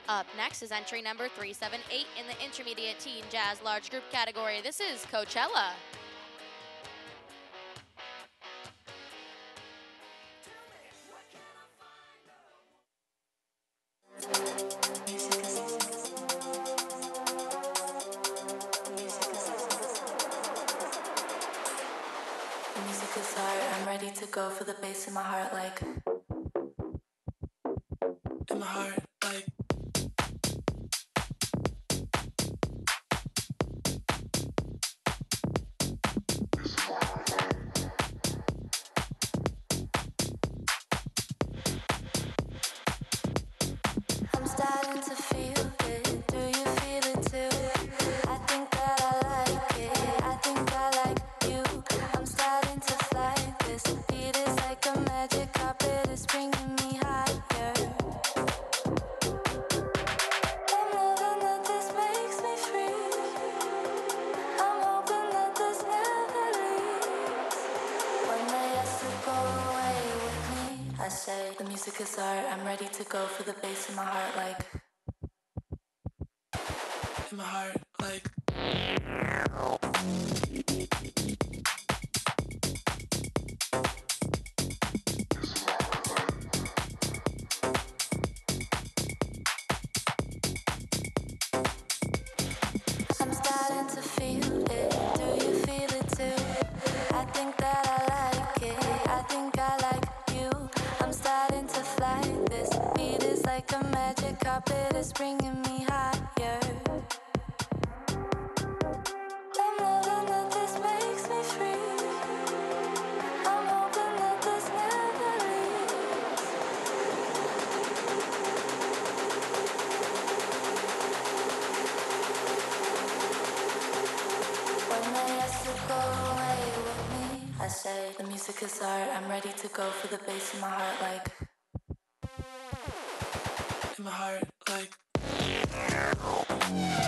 Up next is entry number 378 in the intermediate teen jazz large group category. This is Coachella. Music is hard, I'm ready to go for the bass in my heart like in my heart like I'm starting to feel it, do you feel it too? I think that I like it, I think I like you. I'm starting to fly, this beat is like a magic carpet, it's bringing me higher. I'm loving that this makes me free, I'm hoping that this never leaves. When they ask to go away with me, I say the music is art, I'm ready to go for the bass in my heart like in my heart like I'm starting to feel it, do you feel it too? I think that I like it, I think I like you. I'm starting to fly, this beat is like a magic carpet, it's bringing me higher. I'm loving that this makes me free, I'm hoping that this never leaves. When they ask to go away with me, I say the music is art, I'm ready to go for the bass in my heart like in my heart like